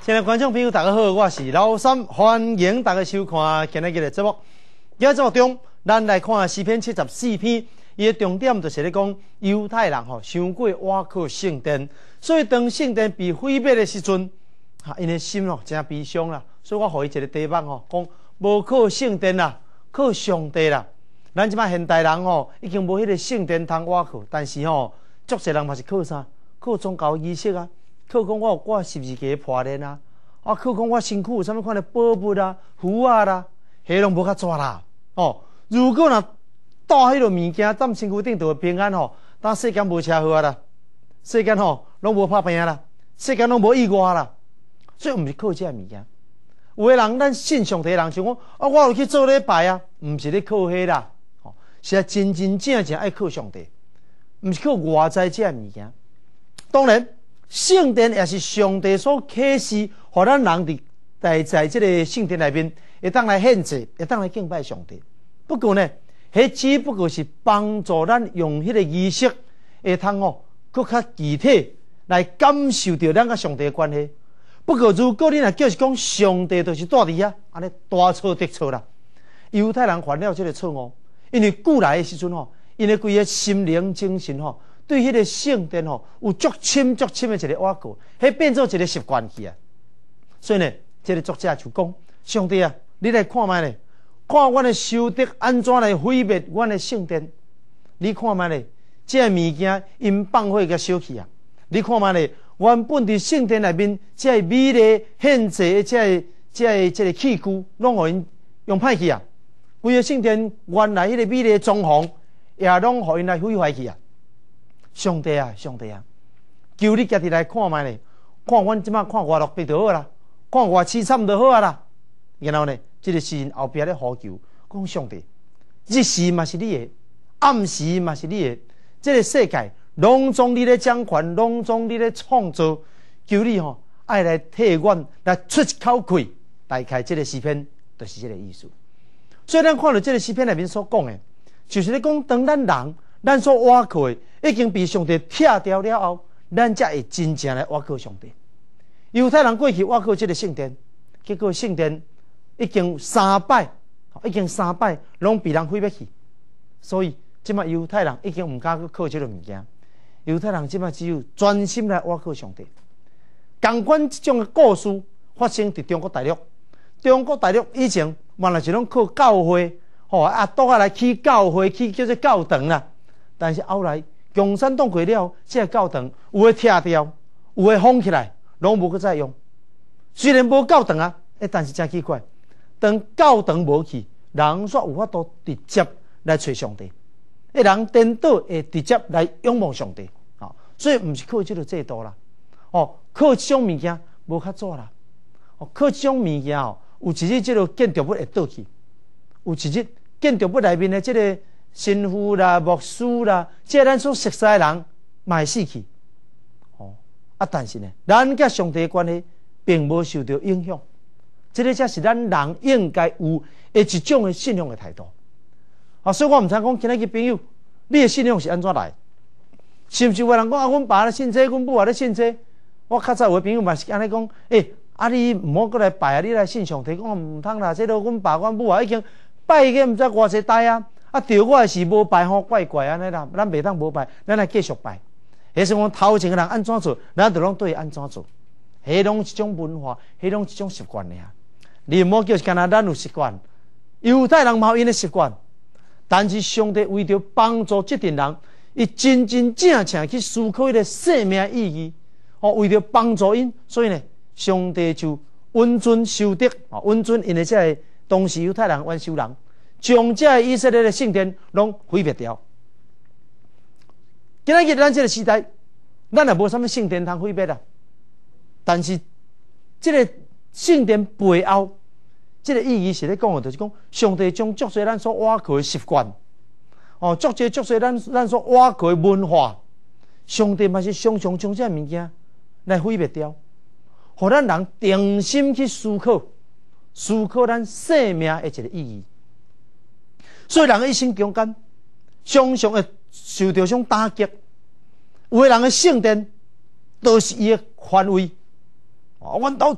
亲爱的观众朋友，大家好，我是老三，欢迎大家收看今日的节目。今日节目中，咱来看诗篇74篇，伊的重点就是咧讲犹太人伤过瓦靠圣殿，所以当圣殿被毁灭的时阵，因的心真悲伤啦。所以我给伊一个题目讲无靠圣殿啦，靠上帝啦。咱即摆现代人已经无迄个圣殿通瓦靠，但是足侪人嘛是靠啥？靠宗教仪式啊。靠讲我十字架破裂啊，靠讲我身躯有啥物款的宝物啊、符啊啦，迄拢无较抓啦。如果若带迄落物件踮身躯顶，就会平安当世间无车祸啦，世间拢无拍病啦，世间拢无意外啦。所以毋是靠这物件。有个人咱信上帝的人想讲我有去做礼拜啊，毋是咧靠迄啦，是真真正正爱靠上帝，毋是靠外在这物件。当然。圣殿也是上帝所启示，互咱人在这个圣殿内面，会当来献祭，会当来敬拜上帝。不过呢，迄只不过是帮助咱用迄个仪式，会通更较具体来感受到咱甲上帝的关系。不过如果你若叫是讲上帝就是住伫遐，安尼大错特错啦。犹太人犯了这个错误，因为古来的时阵因为规个心灵精神对迄个圣殿有足深的一个挖过，迄变做一个习惯去啊。所以呢，这个作者就讲：上帝啊，你来看卖咧，看阮的仇敌安怎来毁灭阮的圣殿。你看卖咧，这物件因放火甲烧去啊。你看卖咧，原本伫圣殿内面这美丽献祭的这个器具，拢互因用歹去啊。规个圣殿原来迄个美丽的装潢，也拢互因来毁坏去啊。上帝啊，上帝啊，求你家己来看卖咧，看阮即马看外乐壁就好啦，看外凄惨就好啊啦。然后呢，这个诗人后壁咧呼求，讲上帝，日时嘛是你的，暗时嘛是你的，这个世界拢总你咧掌权，拢总你咧创造，求你爱来替阮来出一口气，大概这个诗篇就是这个意思。所以咱看到这个诗篇内面所讲的，就是咧讲当咱所倚靠的已经被上帝拆掉了后，咱才会真正来倚靠上帝。犹太人过去倚靠这个圣殿，结果圣殿已经三摆拢被人毁灭去。所以即摆犹太人已经唔敢去靠这个物件，犹太人即摆只有专心来倚靠上帝。同款这种的故事发生伫中国大陆，中国大陆以前原来是拢靠教会，拄来起教会，起叫做教堂啦。但是后来共产党过了，这个教堂有诶拆掉，有诶封起来，拢无搁再用。虽然无教堂啊，但是真奇怪，当教堂无去，人煞有法度直接来找上帝。人颠倒会直接来仰望上帝。所以毋是靠这个制度啦，靠这种物件无较早啦。靠这种物件有一日这个建筑物会倒去，有一日建筑物内面的这个。神父啦、牧师啦，这咱所熟悉的人，嘛会死去。但是呢，咱甲上帝的关系并无受到影响。这个才是咱人应该有的一种的信仰的态度。所以我唔知讲今仔日朋友，你的信仰是安怎来？是毋是有人讲阮爸咧信这，阮母也咧信这？我较早有的朋友嘛是安尼讲，你唔好过来拜啊，你来信上帝。讲唔通啦，这都阮爸阮母啊已经拜个唔知偌济代啊。对我是无拜怪怪安尼啦，咱袂当无拜，咱来继续拜。迄是讲头前个人安怎做，咱就拢对安怎做。迄拢一种文化，迄拢一种习惯尔。你莫叫干那咱有习惯，犹太人嘛有因的习惯。但是上帝为着帮助这群人，伊真真正正去思考伊个生命意义。为着帮助因，所以呢，上帝就允准仇敌，允准因的这个当时犹太人元首人。将这以色列的圣殿拢毁灭掉。今仔日咱这个时代，咱也无啥物圣殿通毁灭啦。但是这个圣殿背后，这个意义是咧讲的，就是讲上帝将足侪咱所倚靠的习惯，足侪咱所倚靠的文化，上帝嘛是常常将这物件来毁灭掉，互咱人定心去思考咱生命的一个意义。所以人的一生中间，常常会受到种打击。有的人的圣殿都是伊的范围。阮兜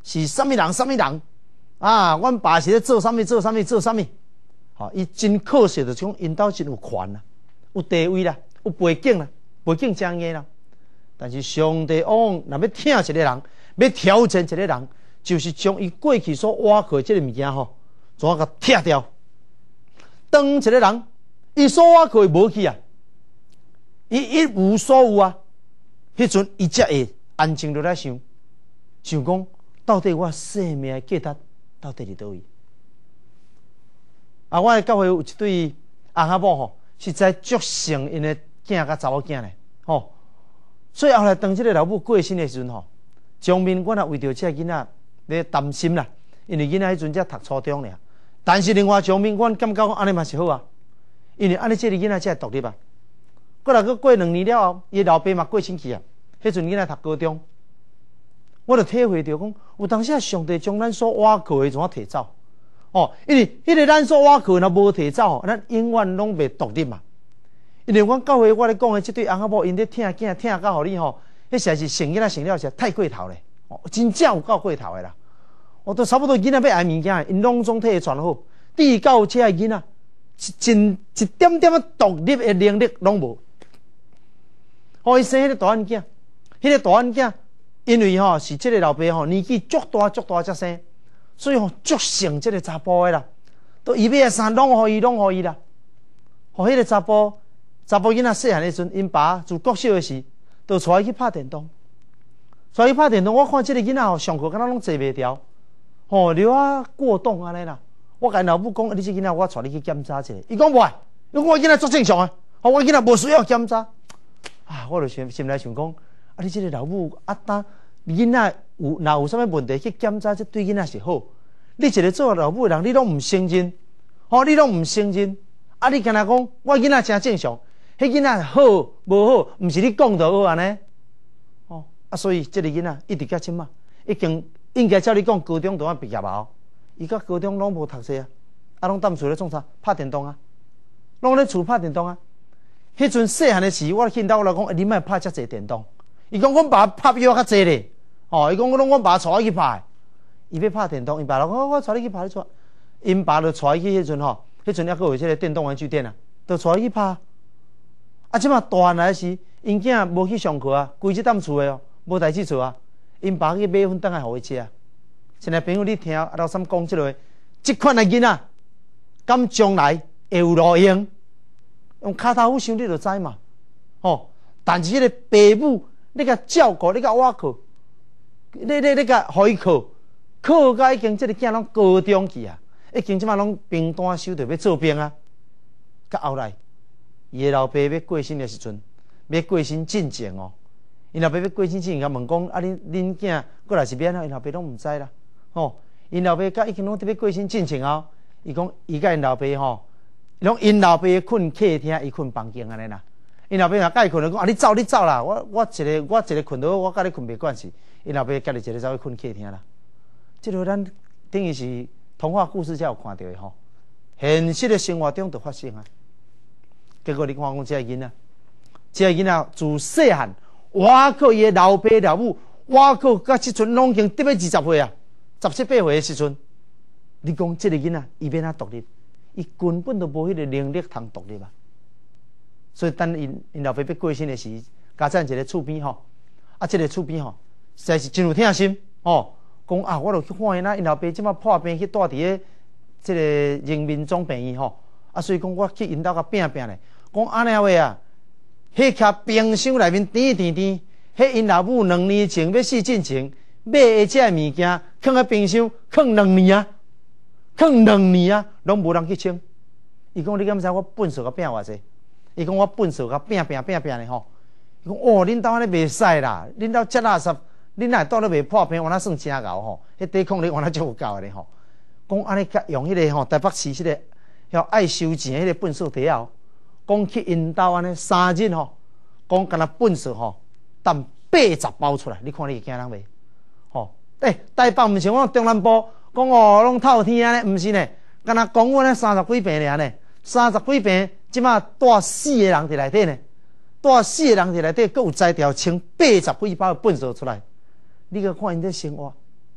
是什么人什么人啊？阮爸是咧做什么做什么做什么？吼，伊真可惜就讲因兜真有权啦，有地位啦，有背景啦，背景正硬啦。但是上帝往若要听一个人，要挑战一个人，就是将伊过去所挖去即个物件吼，怎啊甲拆掉？当一个人，伊所挖去无去啊，伊一无所有啊，迄阵伊才会安静落来想讲，到底我生命的价值到底伫倒位？啊，我的教会有一对翁仔某吼，实在足疼因的囝甲查某囝咧，吼。所以后来当即个老母过身的时阵吼，江面我也为着这囡仔咧担心啦，因为囡仔迄阵才读初中咧。但是另外江面我感觉讲安尼嘛是好啊，因为安尼这个囡仔才会独立啊。过来过2年了后，伊老爸嘛过身去啊。迄阵囡仔读高中，我就体会到讲，有当时上帝将咱所挖去的怎啊摕走？哦，因为迄个咱所挖去若无摕走，咱永远拢袂独立嘛。因为阮教会我咧讲的即对翁仔某，因咧听囝听到互你吼，迄实在是成囡仔成了实在太过头咧，哦，真正有够过头的啦。我都差不多囡仔要爱物件，因拢总体会传好，至到这个囡仔，一点点的独立的能力拢无。互伊生迄个大汉囝，迄个大汉囝，因为吼是即个老爸吼年纪足大才生，所以吼足疼即个查甫的啦，都伊要的衫拢互伊啦。互迄个查甫囡仔细汉的时阵，因爸自国小的时，就带伊去拍电动。带伊拍电动，我看即个囡仔吼上课敢若拢坐袂牢，吼流啊过动安尼啦。我甲因老母讲，你即囡仔我带你去检查一下。伊讲袂，因为我囡仔足正常啊，吼我囡仔无需要检查。啊，我就心内想讲，啊你即个老母啊，当囡仔若有啥物问题去检查，这对囡仔是好。你一个做老母的人，你拢毋承认，吼你拢毋承认，啊你干那讲我囡仔真正常。迄囡仔好无好，毋是你讲就好安尼，哦啊，所以即个囡仔一直到即嘛，已经应该照你讲，高中都要毕业后，伊到高中拢无读册啊，啊拢踮厝咧创啥？拍电动啊，拢咧厝拍电动啊。迄阵细汉的时，我见到我来讲，你莫拍遮济电动。伊讲阮爸拍比我较济咧，哦，伊讲阮爸带我去拍，伊要拍电动，因爸就讲我带你去拍，你带，因爸就带伊去迄阵吼，迄阵还佫有即个电动玩具店啊，就带伊去拍。啊，即马大汉来时，因囝无去上课啊，规日踮厝的哦，无代志做啊。因爸去买份顿来互伊食啊。现在朋友你听啊，老三讲即落，即款的囡仔，敢将来会有路用？用骹头想你就知嘛。吼，但是迄个爸母，你甲照顾，你甲我靠，你甲互伊靠甲已经即个囝拢高中去啊，已经即马拢兵单收着要做兵啊，甲后来。伊个老爸要过身的时阵，要过身进前哦。因老爸要过身之前，甲问讲：啊，恁囝过来是变啊？因老爸拢毋知啦。吼，因老爸甲已经拢伫要过身进前后，伊讲伊甲因老爸吼，拢因老爸困客厅，伊困房间安尼啦。因老爸若甲伊困，讲啊，你走啦，我一个困倒，我甲你困袂关系。因老爸家己一个走去困客厅啦。即个咱等于是童话故事才有看到的吼，现实的生活中就发生啊。结果你看讲，这个囡仔自细汉挖靠伊的老爸老母，挖靠到即阵拢已经得要20岁啊，17、18岁的时阵，你讲这个囡仔伊要哪独立？伊根本都无迄个能力通独立啊！所以等因老爸要过身的时，加上一个厝边吼，啊，这个厝边吼，实在是真有疼心哦。讲啊，我著去看因因老爸即马破病去住伫个这个人民总病院吼，啊，所以讲我去因兜甲拼咧。讲安尼话啊，迄徛冰箱内面甜，迄因老母2年前要死进前买的这物件，放喺冰箱放2年啊，拢无人去清。伊讲你敢知我本数甲拼偌济？伊讲我本数甲拼咧吼。伊讲哦，恁兜安尼袂使啦，恁兜遮垃圾，恁若倒咧袂破病，我那算真牛吼。迄抵抗力我那足有够咧吼。讲安尼甲用迄个吼台北市迄个要爱收钱迄个本数底下。讲去因兜安尼3日吼，讲敢若本数吼，当80包出来，你看你会惊人袂？吼，台北毋像我中南部，讲哦拢透天安尼，毋是呢，敢若讲我呢30几病尔呢，30几病，即马带4个人伫内底呢，带4个人伫内底，佫有摘条清80几包的本数出来，你去看因这生活，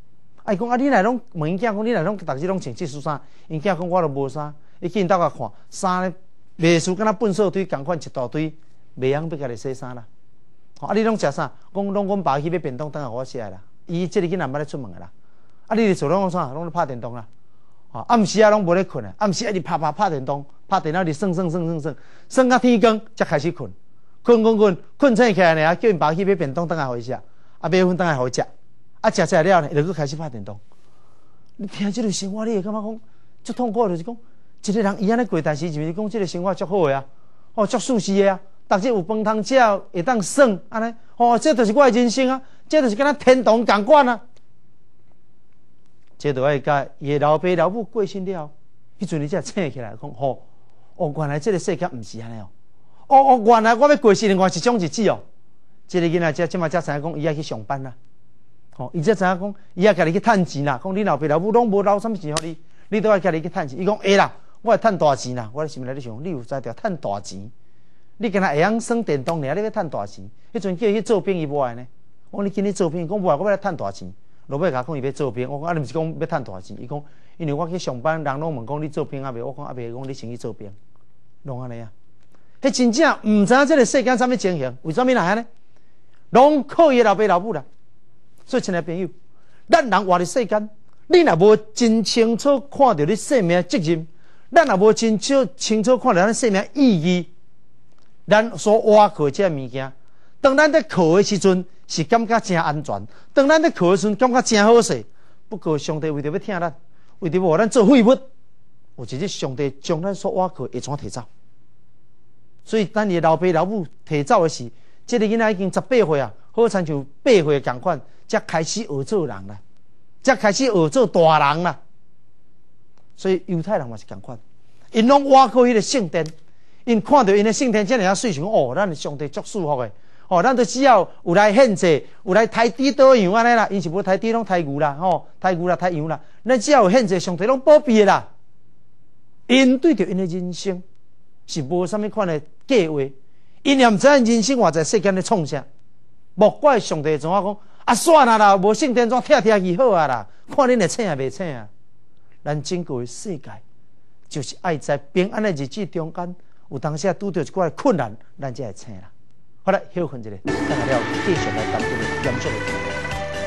伊讲啊，你来拢问因囝讲，你来拢逐日拢穿这恤衫，因囝讲我都无衫，伊去因兜甲看衫咧，袂输敢若粪扫堆共款一大堆，袂晓要家己洗衫啦。啊，你拢食啥？讲拢阮爸去买便当等下我食啦。伊即个囡仔毋捌咧出门个啦。啊，你伫做拢啥？拢咧拍电动啦。暗时啊，拢无咧困啊，暗时一直拍电动，拍电脑伫算到天光才开始困，困醒起来呢，叫因爸去买便当等下互伊食，啊买份等下互伊食，啊食了呢，就去开始拍电动。你听即个生活，你会感觉讲足痛苦，就是讲一个人伊安尼过，但是就是讲即个生活足好个啊，足舒适个啊，逐日有饭通食，会当耍安尼，这就是我的人生啊，这就是敢若天堂共款啊。这就爱甲伊的老爸老母过身了，迄阵伊才醒起来讲，原来这个世界毋是安尼哦，原来我要过是另外一种日子哦。这个囡仔即马才知影讲，伊爱去上班啦，伊才知影讲，伊爱家己去趁钱啦。讲你老爸老母拢无留什么钱互你，你都爱家己去趁钱。伊讲会啦，我会趁大钱啦。我咧心内咧想，你有知着趁大钱？你敢若会晓耍电动尔，你要趁大钱？迄阵叫伊去做兵，伊无爱呢。我讲你今日做兵，伊讲无爱，我要来趁大钱。落尾甲讲伊要做兵，我讲啊，你毋是讲要趁大钱？伊讲，因为我去上班，人拢问讲你做兵啊未？我讲啊未，讲你先去做兵，拢安尼啊。迄真正毋知影这个世间啥物情形，为什么来安尼？拢靠伊老爸老母啦。所以亲爱朋友，咱人活伫世间，你若无真清楚看到你生命责任，咱若无真清楚看到咱生命意义，咱所活靠这物件，当咱在靠的时阵。是感觉真安全，当咱咧靠的时阵，感觉真好势。不过上帝为着要听咱，为着无咱做废物，有一日上帝将咱所挖靠会全摕走。所以咱的老爸老母摕走的是，这个囡仔已经18岁啊，好亲像8岁共款，才开始学做人啦，才开始学做大人啦。所以犹太人嘛是共款，因拢挖靠迄个圣殿，因看到因的圣殿，遮尔啊水想，咱的上帝足舒服的。咱都只要有来献祭，有来抬猪倒羊安尼啦，因是无抬猪拢抬牛啦，抬牛啦抬羊啦，咱只要有献祭，上帝拢保庇的啦。因对着因的人生是无啥物款的计划，因也毋知影人生活在世间咧创啥，莫怪上帝怎啊讲啊算啦，无圣殿怎拆去好啊啦，看恁会请也袂请啊。咱整个的世界就是爱在平安的日子中间，有当时拄到一寡困难，咱才会请啦。好了，休困一下，等下了继续来谈这个严肃的题目。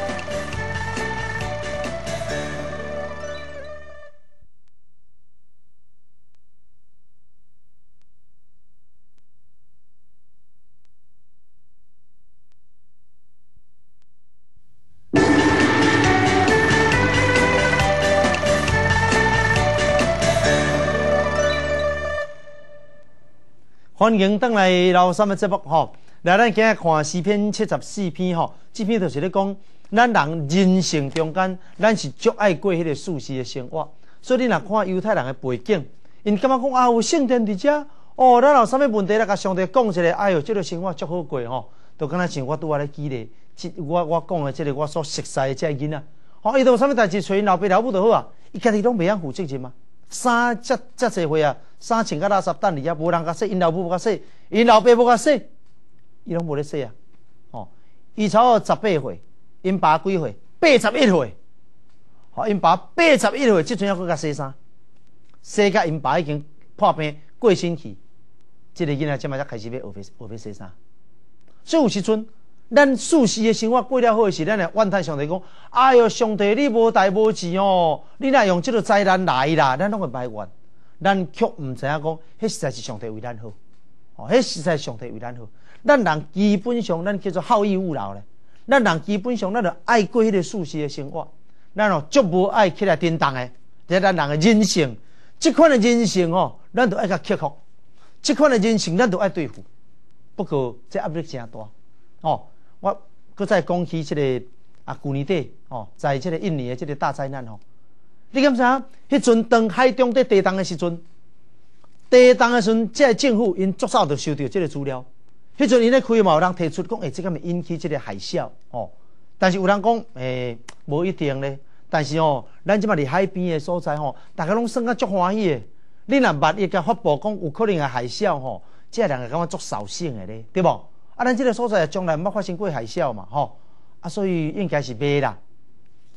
欢迎登来老三的节目吼。来，咱今日看诗篇74篇吼，这篇就是咧讲，咱人人生中间，咱是足爱过迄个舒适的生活。所以你若看犹太人的背景，因感觉讲啊有圣殿伫遮，咱有啥物问题来甲上帝讲一下，哎哟，这个生活足好过吼，就敢若像我拄仔咧举例，我讲的这个我所熟悉的这囡仔，伊都有啥物代志找因老爸老母就好啊，伊家己拢袂晓负责任嘛。衫遮济岁啊，衫穿甲垃圾等伫遐，无人甲洗，因老母无甲洗，因老爸无甲洗。伊拢无咧洗啊！伊差不多18岁，因爸几岁？81岁。因爸81岁，即阵还佫甲洗衫，洗甲因爸已经破病过身去。即个囡仔即摆才开始要学洗衫。所以有时阵，咱舒适的生活过了好的时，咱来怨叹上帝讲：哎哟，上帝你无代无志哦，你若用即个灾难来啦，咱拢会埋怨。咱却毋知影讲，迄实在是上帝为咱好。迄实在是上帝为咱好。咱人基本上，咱叫做好逸恶劳咧。咱人基本上，咱就爱过迄个舒适的生活，咱足无爱起来颠动的。这咱人的人性，这款的人性咱就爱甲克服。这款的人性，咱就爱对付。不过这压力真大。我搁再讲起这个去年底在这个印尼的这个大灾难你敢知影？迄阵当海中在地动的时阵，这个政府因足早就收到这个资料。迄阵因咧开嘛，有人提出讲，这敢会引起这个海啸但是有人讲，无一定咧。但是咱即马伫海边的所在大家拢算啊足欢喜的。你若捌伊甲发布讲有可能的海啸这人会感觉足扫兴的咧，对无？咱这个所在将来毋捌发生过海啸嘛所以应该是袂啦。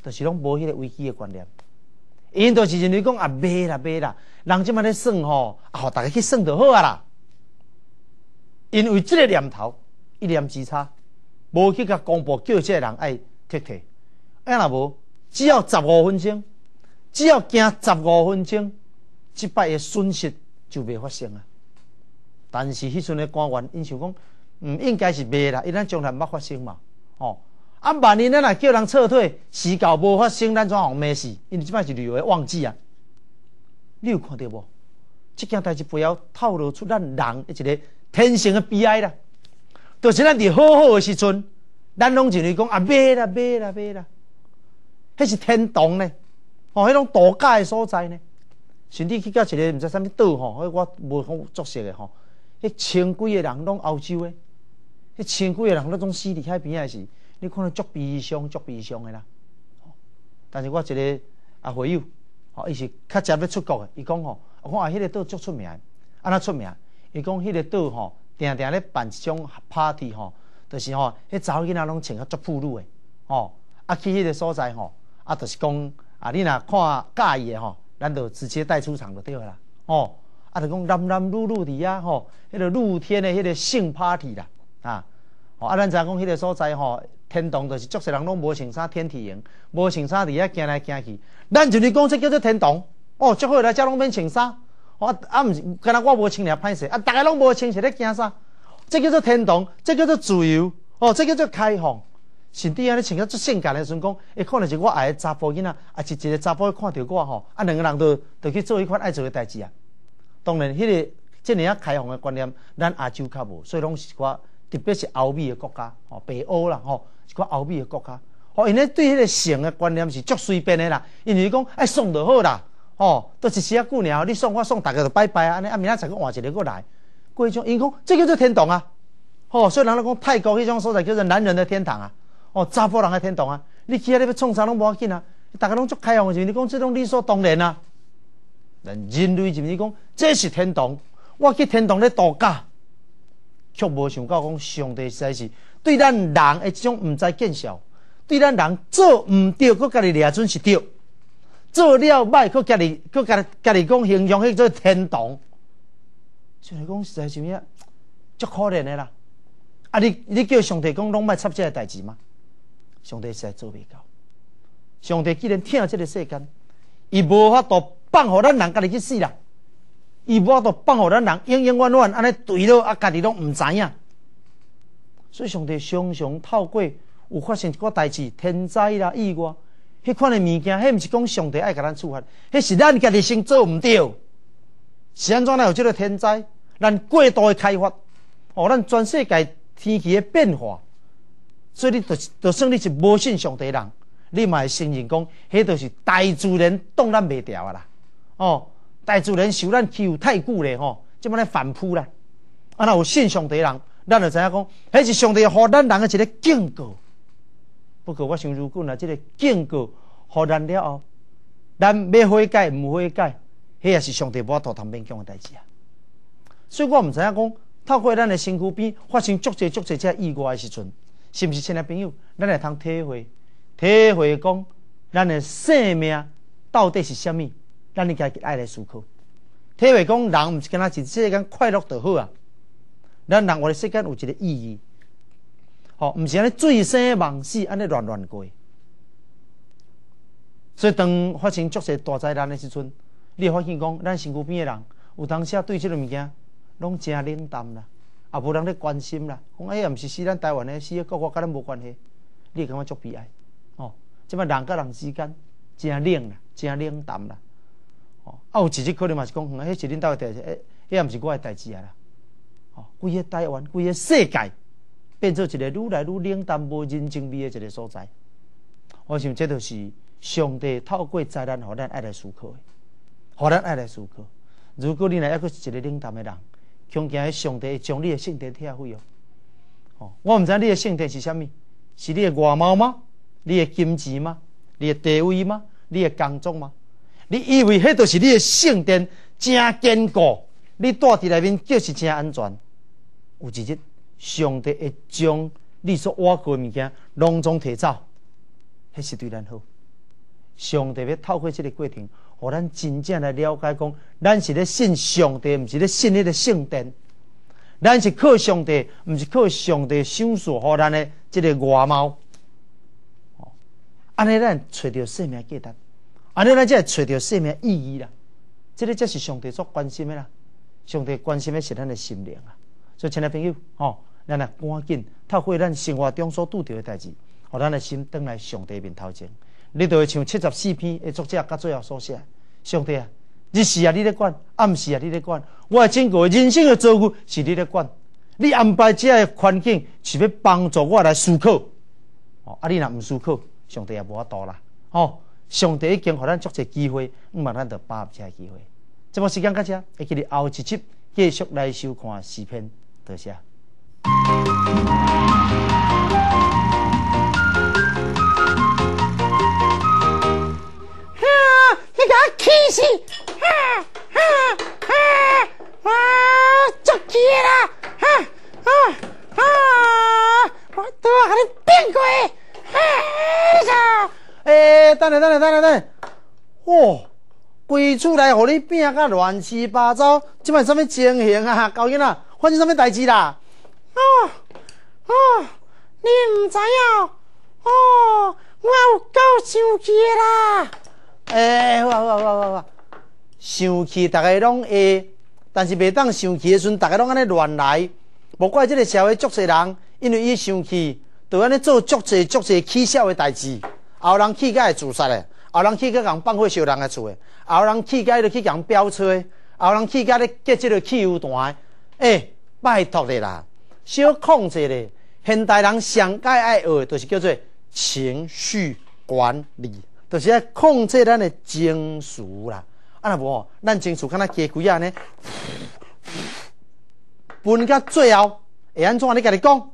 就是拢无迄个危机的观念。因就是认为讲啊，卖啦，人即摆咧算吼，啊，互大家去算就好啊啦。因为即个念头一念之差，无去甲公布叫即个人爱退。若无，只要15分钟，只要行15分钟，即摆的损失就袂发生啊。但是迄阵的官员，因想讲，应该是袂啦，因咱从来毋捌发生嘛，哦。啊，万一咱若叫人撤退，事到无发生，咱怎互骂死？因为即摆是旅游的旺季啊。你有看到无？即件代志不要透露出咱人一个天生的悲哀啦。就是咱伫好好的时阵，咱拢认为讲啊，买啦，迄是天堂呢，哦，迄种度假的所在呢。甚至去到一个毋知啥物岛吼，我无好作识的吼，迄千几个人拢欧洲的，迄千几个人拢死伫海边的时。你看到足悲伤的啦，但是我一个会友，伊是较早要出国的，伊讲吼，我看迄个岛足出名，安怎出名？伊讲迄个岛吼，定咧办一种 party 吼，就是吼，迄查某囡仔拢穿较足暴露的，吼，啊去迄个所在吼，啊就是讲啊，你若看介意的吼，咱就直接带出场就对啦，哦，啊就讲男女伫遐吼，迄个露天的迄个性 party 啦，啊，啊咱知影讲迄个所在吼。天堂就是足些人拢无穿衫，天体营无穿衫伫遐行来行去。咱就是讲这叫做天堂，哦，足好来遮拢免穿衫，啊毋是，敢若我无穿尔歹势，啊，逐个拢无穿是咧惊啥？这叫做天堂，这叫做自由，哦，这叫做开放。甚至安尼穿甲足性感的时阵讲，可能是我爱的查甫囡仔，啊，是一个查甫看到我吼，啊，两个人就去做迄款爱做的代志啊。当然，迄个这样开放的观念，咱亚洲较无，所以拢是我特别是欧美的国家，哦，北欧啦，吼。一个欧美的国家，因为对迄个性的观念是足随便的啦。因为讲爱送就好啦，都一时啊久尔，你送我送，大家就拜拜啊，安尼啊明仔载个换一个过来，过迄种，因讲这叫做天堂啊，所以人咧讲泰国迄种所在叫做男人的天堂啊，查甫人的天堂啊，你去遐你要创啥拢无要紧啊，大家拢足开放的，你讲这种理所当然啊。但人类认为讲这是天堂，我去天堂咧度假，却无想到讲上帝实在是。对咱人的这种唔知见效，对咱人做唔对，佮家己掠准是对；做了歹，佮家己讲形容迄做天堂，就是讲实在是咩，足可怜的啦。啊，你叫上帝讲拢莫插这个代志吗？上帝实在做袂到。上帝既然疼这个世间，伊无法度放互咱人家己去死啦，伊无法度放互咱人永永远远安尼对了，啊，家己拢唔知影。所以上帝常常透过有发生一个代志，天灾啦、意外，迄款的物件，迄毋是讲上帝爱甲咱处罚，迄是咱家己先做毋对。是安怎来有这个天灾？咱过度的开发，咱全世界天气的变化，所以你就算你是无信上帝的人，你嘛会承认讲，迄就是大自然挡咱袂掉啊啦。大自然受咱欺负太久咧，即摆咧反扑啦。啊，若有信上帝的人。咱就知影讲，迄是上帝互咱人的一个警告。不过我想，如果这个警告互咱了后，咱要悔改唔悔改，迄也是上帝无法度通勉强的代志啊。所以我唔知影讲，透过咱的身躯边发生足侪这意外的时阵，是不是亲爱朋友，咱会通体会讲，咱的生命到底是啥物？咱应该爱来思考。体会讲，人唔是干那是世间快乐就好啊。咱人活的世间有一个意义，毋是安尼醉生梦死，安尼乱过。所以当发生足些大灾难的时阵，你会发现讲，咱身躯边的人，有当时对这个物件拢真冷淡啦，也无人咧关心啦。讲也毋是死咱台湾的，死个国甲咱无关系，你会感觉足悲哀。即摆人甲人之间真冷啦，真冷淡啦。有一日可能嘛是讲，迄是恁兜的代志，迄也毋是我的代志啊啦。规个台湾，规个世界变做一个愈来愈冷淡、无人情味的一个所在。我想这就是上帝透过灾难，互咱爱来思考的，互咱爱来思考。如果你若抑阁是一个冷淡的人，恐惊上帝会将你的圣殿拆毁哦。我毋知你的圣殿是啥物？是你的外貌吗？你的金钱吗？你的地位吗？你的工作吗？你以为迄就是你的圣殿，真坚固？你住伫内面就是真安全。有一日，上帝会将你所挖过的物件拢总摕走，迄是对咱好。 上帝要透过这个过程，互咱真正来了解讲，咱是咧信上帝，毋是咧信迄个圣殿。咱是靠上帝，毋是靠上帝赏赐互咱的这个外貌。安尼咱找到生命价值，安尼咱才会找到生命意义啦。这个才是上帝所关心的啦。上帝关心的是咱的心灵啊。所以，亲爱朋友，咱来赶紧透过咱生活中所拄到的代志，互咱的心转来上帝面头前。你就会像74篇的作者到最后所写：上帝啊，日时啊你咧管，暗时啊你咧管，我的整个人生的遭遇是你咧管。你安排这样的环境是要帮助我来思考。你若唔思考，上帝也无法度啦。上帝已经给咱足侪机会，咱就把握这个机会。这么时间到这，会记得后一集继续来收看视频。多谢。 你给我气死！足气啦！我都要给你变过！ 等哦，规厝内互你变甲乱七八糟，即摆什么情形啊？高囡仔，发生什么代志啦？ 你唔知影？我有够生气啦！ 好，生气大家拢会，但是袂当生气的时阵，大家拢安尼乱来。无怪这个社会足侪人，因为伊生气，就安尼做足侪起笑的代志。后人气甲会自杀的，后人气甲共放火烧人的厝的，后人气甲就去共飙车的，后人气甲咧结这个汽油弹的。拜托你啦，小控制咧。现代人上该爱学的，就是叫做情绪管理。就是要控制咱的情绪啦，若无咱情绪敢若鸡龟安尼，分到最后会安怎？你家己讲。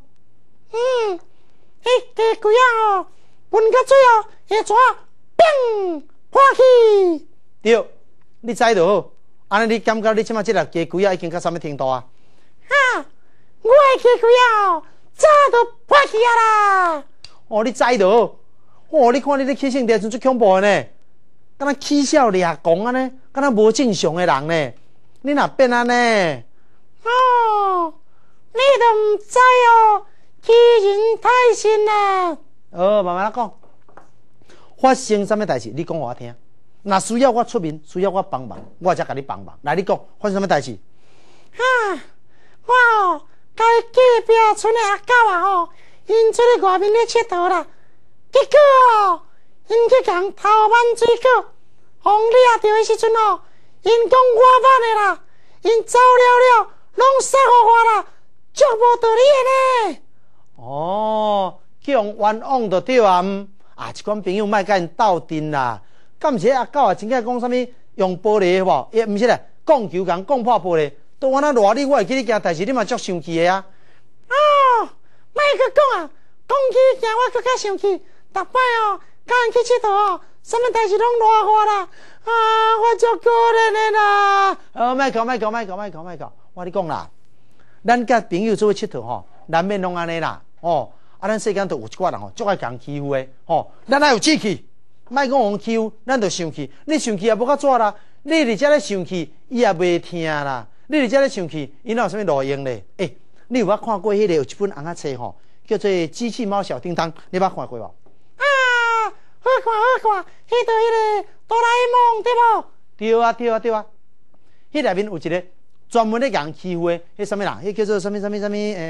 鸡龟分到最后会怎？砰，破去。 对，你知就好。安尼你感觉你即马即粒鸡龟已经到什么程度啊？ 我的鸡龟早就破去啦。 你知就好。你看你咧起性地阵最恐怖的呢，敢若起笑掠狂安尼，敢若无正常的人呢。你若变安尼， 你都唔知欺人太甚啦。 慢慢讲，发生什么代志，你讲我听。若需要我出面，需要我帮忙，我才甲你帮忙。来，你讲发生什么代志？ 我甲伊隔壁村的阿狗因出去外面咧佚佗啦。结果因去共偷挽水果，互掠着的时阵因讲我挽的啦，因走了，拢撒互我啦，足无道理的呢。 去互冤枉就对啊！一款朋友莫甲因斗阵啦。敢毋是阿狗真正讲啥物用玻璃无？也毋是咧，讲球共讲破玻璃，都安那热你，我会记你件代志，你嘛足生气的啊！ 莫去讲啊，讲起惊我更较生气。逐摆甲人去佚佗什么代志拢赖我啦！我足可怜的啦！ 莫讲，我你讲啦，咱甲朋友做伙佚佗难免拢安尼啦。咱世间都有一寡人足爱共欺负的咱爱有志气，莫讲互欺负，咱就生气。你生气也无甲怎啦？你伫遮咧生气，伊也袂听啦。你伫遮咧生气，伊哪有啥物路用咧？你有捌看过迄个有一本红仔册叫做《机器猫小叮当》，你捌看过无？ 好看，迄个哆啦 A 梦对无？ 对啊。迄内面有一个专门咧人欺负的，迄什么啦？迄叫做什么？我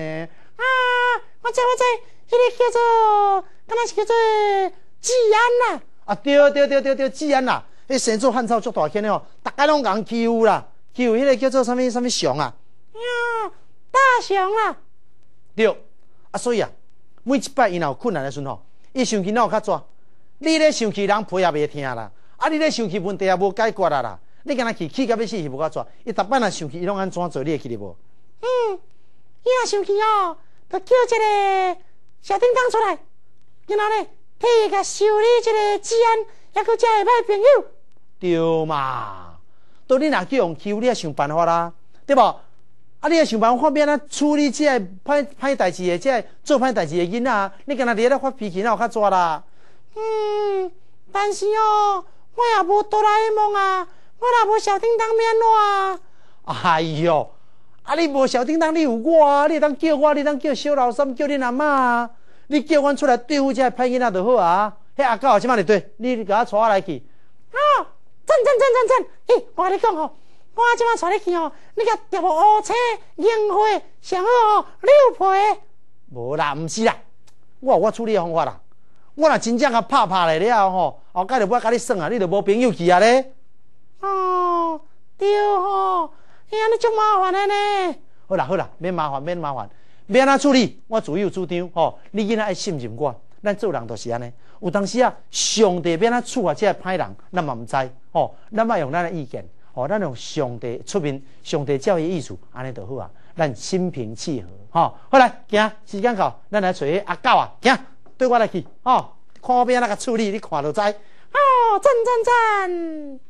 知，迄个叫做，敢若是叫做治安啦。 对，治安啦。迄生做汉草足大间的大家拢人欺负啦，欺负迄个叫做什么熊啊？ 大熊啦。 对，所以每一摆伊若有困难的时阵伊生气哪有较怎？你咧生气，人配也袂听啦。你咧生气，问题也无解决啦。你敢若气到要死是无较怎？伊逐摆若生气，伊拢安怎做？你会记得无？ 伊若生气就叫一个小叮当出来，然后咧替伊甲修理这个治安，还佫遮个歹朋友。 对嘛？都你若叫人欺负，你也想办法啦，对无？你也想办法看变啊处理这个歹代志的，这个做歹代志的囡仔，你敢若伫咧发脾气，哪有较怎啦？ 但是哦，我也无哆啦 A 梦啊，我若无小叮当免怎？ 哎哟，啊你无小叮当，你有我啊，你会当叫我，你当叫小老三，叫恁阿嬷啊，你叫阮出来对付这歹囡仔就好啊。迄阿狗即摆就对，你甲我带来去。 啊，赞！嘿，我甲你讲吼，我即摆带你去吼，你甲调无乌青、樱花，上好吼柳皮。 无啦，毋是啦，我有我处理的方法啦。我若真正甲拍来了吼，后盖就要甲你算啊，你就无朋友去啊咧。 哦，对吼，嘿，安尼足麻烦的呢。 好啦，免麻烦，要安怎处理？我自有主张吼。你囡仔爱信任我，咱做人就是安尼。有当时啊，上帝要安怎处罚这歹人，咱嘛毋知吼。咱莫用咱的意见，吼，咱用上帝出面，上帝教伊意思，安尼就好啊。咱心平气和，吼。好来，行，时间到，咱来找迄阿狗啊，行，对我来去，吼，看我要安怎甲处理，你看就知。 哦，赞！